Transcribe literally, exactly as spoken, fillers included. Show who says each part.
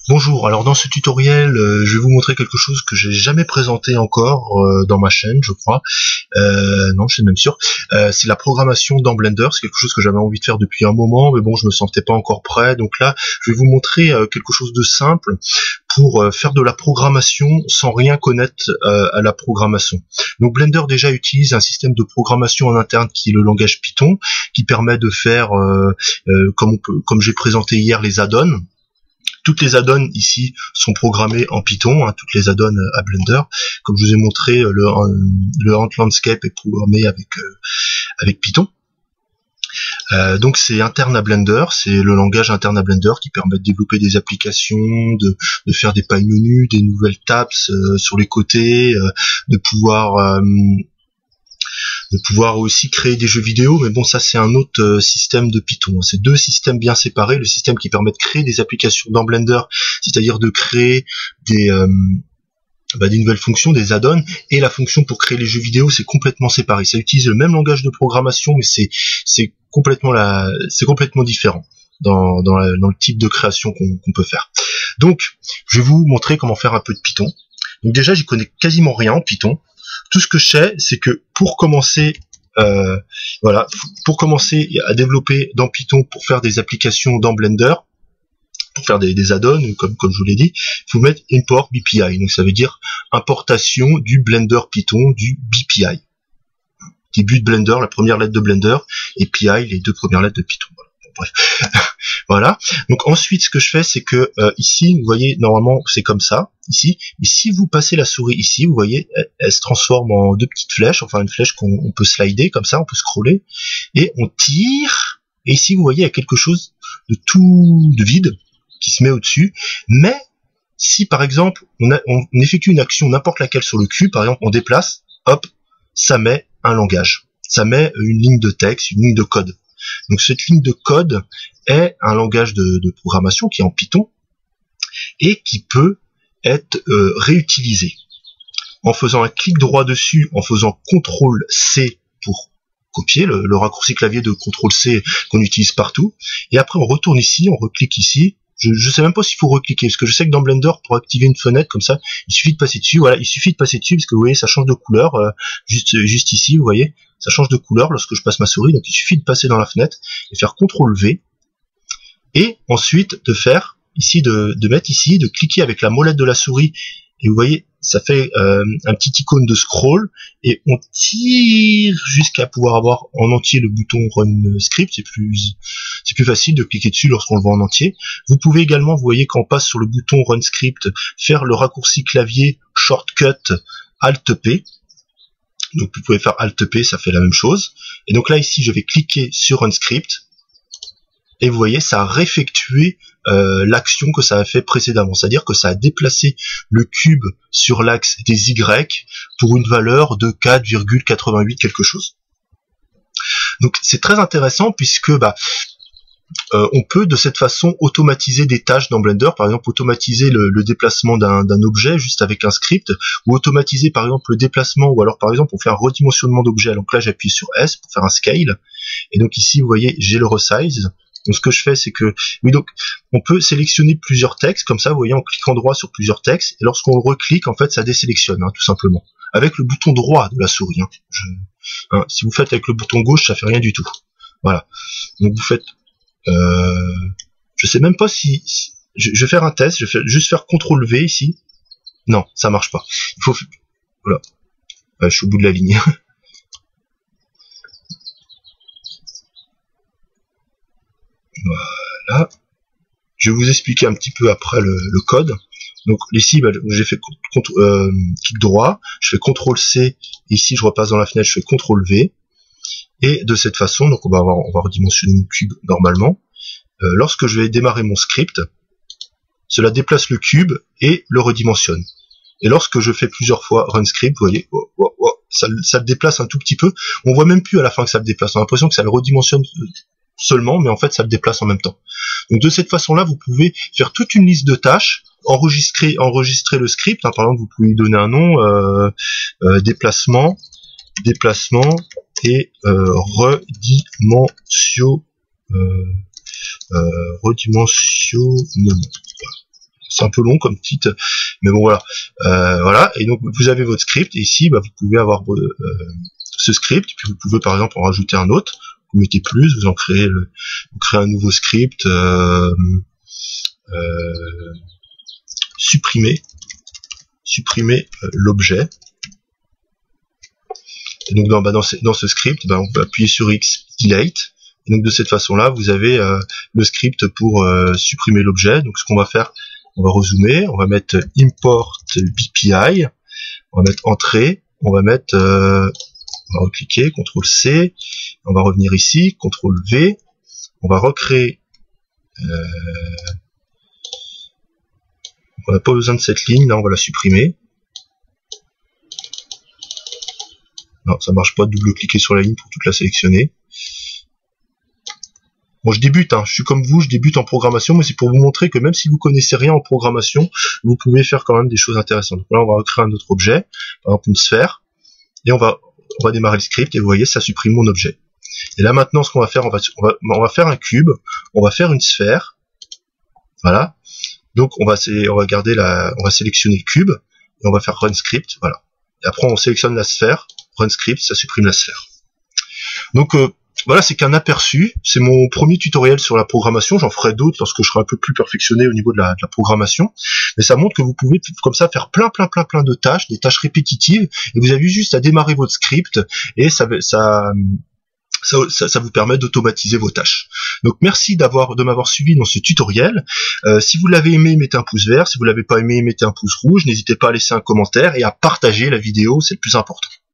Speaker 1: Bonjour, alors dans ce tutoriel, euh, je vais vous montrer quelque chose que j'ai jamais présenté encore euh, dans ma chaîne, je crois. Euh, non, je suis même sûr. Euh, c'est la programmation dans Blender. C'est quelque chose que j'avais envie de faire depuis un moment, mais bon, je me sentais pas encore prêt. Donc là, je vais vous montrer euh, quelque chose de simple pour euh, faire de la programmation sans rien connaître euh, à la programmation. Donc Blender déjà utilise un système de programmation en interne qui est le langage Python, qui permet de faire, euh, euh, comme, on peut, comme j'ai présenté hier, les add-ons. Toutes les add-ons ici sont programmées en Python, hein, toutes les add-ons à Blender. Comme je vous ai montré, le, le Ant Landscape est programmé avec, euh, avec Python. Euh, donc c'est interne à Blender, c'est le langage interne à Blender qui permet de développer des applications, de, de faire des pailles menus, des nouvelles tabs euh, sur les côtés, euh, de pouvoir... Euh, de pouvoir aussi créer des jeux vidéo, mais bon, ça c'est un autre euh, système de Python. C'est deux systèmes bien séparés. Le système qui permet de créer des applications dans Blender, c'est-à-dire de créer des, euh, bah, des nouvelles fonctions, des add-ons, et la fonction pour créer les jeux vidéo, c'est complètement séparé. Ça utilise le même langage de programmation, mais c'est c'est complètement la, c'est complètement différent dans dans, la, dans le type de création qu'on qu'on peut faire. Donc, je vais vous montrer comment faire un peu de Python. Donc déjà, j'y connais quasiment rien en Python. Tout ce que je sais, c'est que pour commencer, euh, voilà, pour commencer à développer dans Python, pour faire des applications dans Blender, pour faire des, des add-ons, comme, comme je vous l'ai dit, il faut mettre import B P I. Donc ça veut dire importation du Blender Python, du B P I. Début de Blender, la première lettre de Blender, et P I, les deux premières lettres de Python. Voilà. Bref. Voilà. Donc ensuite, ce que je fais, c'est que euh, ici, vous voyez, normalement, c'est comme ça, ici. Mais si vous passez la souris ici, vous voyez, elle, elle se transforme en deux petites flèches, enfin une flèche qu'on on peut slider comme ça, on peut scroller, et on tire. Et ici, vous voyez, il y a quelque chose de tout de vide qui se met au-dessus. Mais si, par exemple, on, a, on effectue une action n'importe laquelle sur le cube, par exemple, on déplace, hop, ça met un langage, ça met une ligne de texte, une ligne de code. Donc cette ligne de code est un langage de, de programmation qui est en Python et qui peut être euh, réutilisé en faisant un clic droit dessus, en faisant contrôle C pour copier, le, le raccourci clavier de contrôle C qu'on utilise partout, et après on retourne ici, on reclique ici. Je ne sais même pas s'il faut recliquer, parce que je sais que dans Blender, pour activer une fenêtre comme ça, il suffit de passer dessus. Voilà, il suffit de passer dessus, parce que vous voyez, ça change de couleur, euh, juste, juste ici, vous voyez, ça change de couleur lorsque je passe ma souris, donc il suffit de passer dans la fenêtre et faire contrôle V, et ensuite de faire, ici, de, de mettre ici, de cliquer avec la molette de la souris, et vous voyez, ça fait euh, un petit icône de scroll, et on tire jusqu'à pouvoir avoir en entier le bouton Run Script. C'est plus, c'est plus facile de cliquer dessus lorsqu'on le voit en entier. Vous pouvez également, vous voyez, quand on passe sur le bouton Run Script, faire le raccourci clavier Shortcut Alt P. Donc vous pouvez faire Alt P, ça fait la même chose. Et donc là, ici, je vais cliquer sur Run Script. Et vous voyez, ça a réeffectué euh, l'action que ça a fait précédemment. C'est-à-dire que ça a déplacé le cube sur l'axe des Y pour une valeur de quatre virgule quatre-vingt-huit quelque chose. Donc c'est très intéressant puisque bah, euh, on peut de cette façon automatiser des tâches dans Blender. Par exemple, automatiser le, le déplacement d'un d'un objet juste avec un script, ou automatiser par exemple le déplacement, ou alors par exemple pour faire un redimensionnement d'objet. Donc là, j'appuie sur S pour faire un scale. Et donc ici, vous voyez, j'ai le resize. Donc ce que je fais, c'est que, oui, donc on peut sélectionner plusieurs textes, comme ça, vous voyez, en cliquant droit sur plusieurs textes, et lorsqu'on le reclique, en fait, ça désélectionne, hein, tout simplement, avec le bouton droit de la souris. Hein. Je, hein, si vous faites avec le bouton gauche, ça fait rien du tout. Voilà. Donc vous faites, euh, je sais même pas si, si je, je vais faire un test, je vais faire, juste faire contrôle V ici. Non, ça marche pas. Il faut, voilà, ouais, je suis au bout de la ligne. Voilà. Je vais vous expliquer un petit peu après le, le code. Donc ici, bah, j'ai fait euh, clic droit, je fais contrôle C, ici je repasse dans la fenêtre, je fais contrôle V, et de cette façon, donc on va, avoir, on va redimensionner mon cube normalement. Euh, lorsque je vais démarrer mon script, cela déplace le cube et le redimensionne. Et lorsque je fais plusieurs fois run script, vous voyez, oh, oh, oh, ça, ça le déplace un tout petit peu. On voit même plus à la fin que ça le déplace. On a l'impression que ça le redimensionne seulement, mais en fait ça le déplace en même temps. Donc de cette façon-là, vous pouvez faire toute une liste de tâches, enregistrer, enregistrer le script. Hein, par exemple, vous pouvez lui donner un nom, euh, euh, déplacement, déplacement et euh, redimension, euh, euh, redimensionnement. Voilà. c'est un peu long comme titre, mais bon voilà. Euh, voilà. Et donc vous avez votre script, et ici bah, vous pouvez avoir euh, ce script, puis vous pouvez par exemple en rajouter un autre. Vous mettez plus, vous en créez, le, vous créez un nouveau script, euh, euh, supprimer, supprimer euh, l'objet. Et donc dans, bah, dans, ce, dans ce script, bah, on peut appuyer sur X, delete. Et donc de cette façon-là, vous avez euh, le script pour euh, supprimer l'objet. Donc ce qu'on va faire, on va rezoomer, on va mettre import B P I, on va mettre entrée, on va mettre, euh, on va recliquer, contrôle C, on va revenir ici, contrôle V, on va recréer. Euh, on n'a pas besoin de cette ligne, là on va la supprimer. Non, ça marche pas, double-cliquer sur la ligne pour toute la sélectionner. Bon, je débute, hein. Je suis comme vous, je débute en programmation, mais c'est pour vous montrer que même si vous connaissez rien en programmation, vous pouvez faire quand même des choses intéressantes. Donc là, on va recréer un autre objet, par exemple une sphère, et on va, on va démarrer le script, et vous voyez, ça supprime mon objet. Et là maintenant, ce qu'on va faire, on va, on va, on va faire un cube, on va faire une sphère, voilà. Donc on va, on va garder la, on va sélectionner le cube, et on va faire run script, voilà. Et après, on sélectionne la sphère, run script, ça supprime la sphère. Donc euh, voilà, c'est qu'un aperçu, c'est mon premier tutoriel sur la programmation, j'en ferai d'autres lorsque je serai un peu plus perfectionné au niveau de la, de la programmation, mais ça montre que vous pouvez comme ça faire plein plein plein plein de tâches, des tâches répétitives, et vous avez juste à démarrer votre script, et ça, ça, ça, ça, ça vous permet d'automatiser vos tâches. Donc merci d'avoir de m'avoir suivi dans ce tutoriel. Euh, si vous l'avez aimé, mettez un pouce vert, si vous l'avez pas aimé, mettez un pouce rouge, n'hésitez pas à laisser un commentaire et à partager la vidéo, c'est le plus important.